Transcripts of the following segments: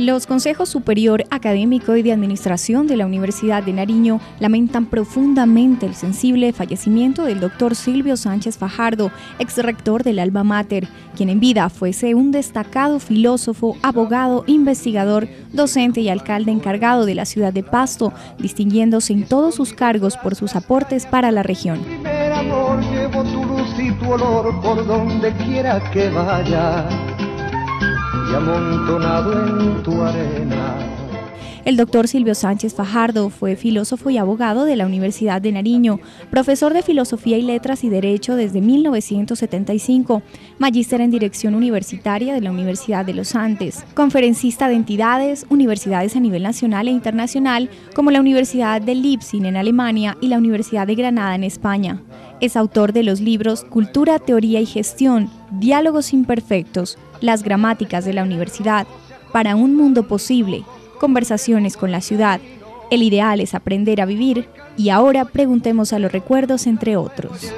Los Consejos Superior Académico y de Administración de la Universidad de Nariño lamentan profundamente el sensible fallecimiento del doctor Silvio Sánchez Fajardo, exrector del Alma Mater, quien en vida fuese un destacado filósofo, abogado, investigador, docente y alcalde encargado de la ciudad de Pasto, distinguiéndose en todos sus cargos por sus aportes para la región. Primer amor, llevo tu luz y tu olor por donde quiera que vaya, y amontonado en tu arena. El doctor Silvio Sánchez Fajardo fue filósofo y abogado de la Universidad de Nariño, profesor de Filosofía y Letras y Derecho desde 1975, magíster en Dirección Universitaria de la Universidad de los Andes, conferencista de entidades, universidades a nivel nacional e internacional, como la Universidad de Leipzig en Alemania y la Universidad de Granada en España. Es autor de los libros Cultura, Teoría y Gestión, Diálogos Imperfectos, Las gramáticas de la universidad, Para un mundo posible, Conversaciones con la ciudad, El ideal es aprender a vivir y ahora preguntemos a los recuerdos, entre otros.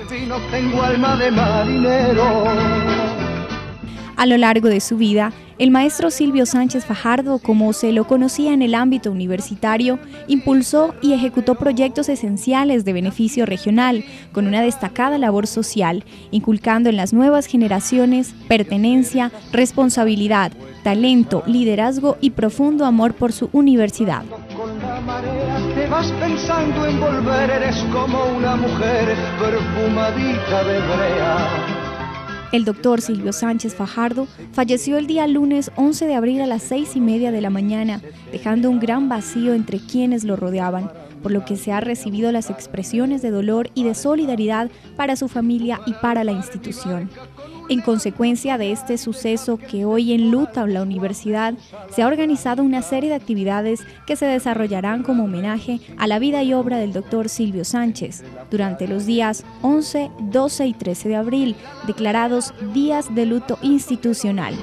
A lo largo de su vida, el maestro Silvio Sánchez Fajardo, como se lo conocía en el ámbito universitario, impulsó y ejecutó proyectos esenciales de beneficio regional, con una destacada labor social, inculcando en las nuevas generaciones pertenencia, responsabilidad, talento, liderazgo y profundo amor por su universidad. Con la marea te vas pensando en volver, eres como una mujer perfumadita de brea. El doctor Silvio Sánchez Fajardo falleció el día lunes 11 de abril a las 6:30 de la mañana, dejando un gran vacío entre quienes lo rodeaban, por lo que se han recibido las expresiones de dolor y de solidaridad para su familia y para la institución. En consecuencia de este suceso que hoy enluta la universidad, se ha organizado una serie de actividades que se desarrollarán como homenaje a la vida y obra del doctor Silvio Sánchez durante los días 11, 12 y 13 de abril, declarados días de luto institucional.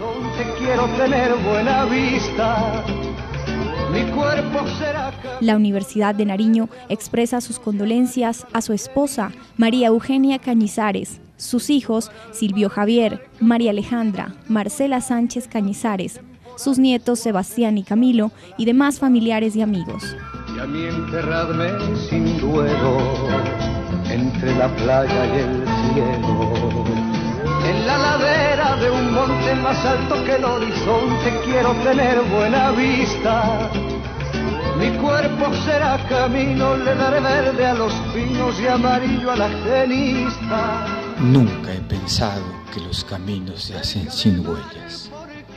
La Universidad de Nariño expresa sus condolencias a su esposa, María Eugenia Cañizares, sus hijos, Silvio Javier, María Alejandra, Marcela Sánchez Cañizares, sus nietos Sebastián y Camilo y demás familiares y amigos. Y a mí enterradme sin duelo entre la playa y el cielo, en la ladera de un monte más alto que el horizonte quiero tener buena vista. Mi cuerpo será camino, le daré verde a los pinos y amarillo a la genista. Nunca he pensado que los caminos se hacen sin huellas,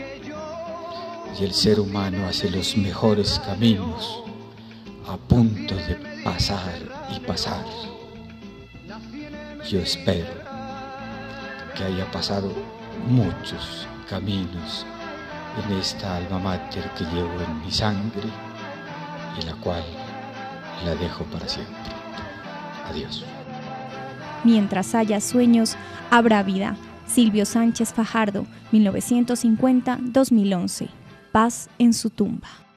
y el ser humano hace los mejores caminos a punto de pasar y pasar. Yo espero que haya pasado muchos caminos en esta alma mater que llevo en mi sangre y la cual la dejo para siempre. Adiós. Mientras haya sueños, habrá vida. Silvio Sánchez Fajardo, 1950-2011. Paz en su tumba.